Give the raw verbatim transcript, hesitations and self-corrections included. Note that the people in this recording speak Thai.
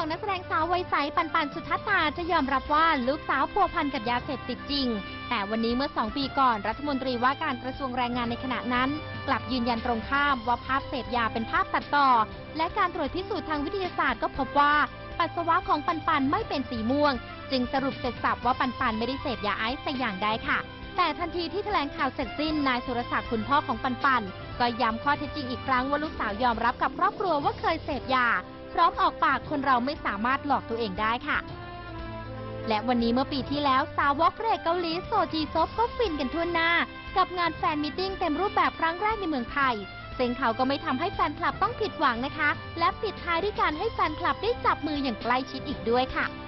ของนักแสดงสาววัยใสปันปันสุทัศตาจะยอมรับว่าลูกสาวพัวพันกับยาเสพติดจริงแต่วันนี้เมื่อสองปีก่อนรัฐมนตรีว่าการกระทรวงแรงงานในขณะนั้นกลับยืนยันตรงข้ามว่าภาพเสพยาเป็นภาพตัดต่อและการตรวจพิสูจน์ทางวิทยาศาสตร์ก็พบว่าปัสสาวะของปันปันไม่เป็นสีม่วงจึงสรุปเสร็จสับว่าปันปันไม่ได้เสพยาไอซ์แต่อย่างใดค่ะแต่ทันทีที่แถลงข่าวเสร็จสิ้นนายสุรศักดิ์คุณพ่อของปันปันก็ย้ำข้อเท็จจริงอีกครั้งว่าลูกสาวยอมรับกับครอบครัวว่าเคยเสพยาพร้อมออกปากคนเราไม่สามารถหลอกตัวเองได้ค่ะและวันนี้เมื่อปีที่แล้วสาวกพระเอกเกาหลีโซจีซบก็ฟินกันทั่วหน้ากับงานแฟนมีตติ้งเต็มรูปแบบครั้งแรกในเมืองไทยซึ่งเขาก็ไม่ทำให้แฟนคลับต้องผิดหวังนะคะและปิดท้ายด้วยการให้แฟนคลับได้จับมืออย่างใกล้ชิดอีกด้วยค่ะ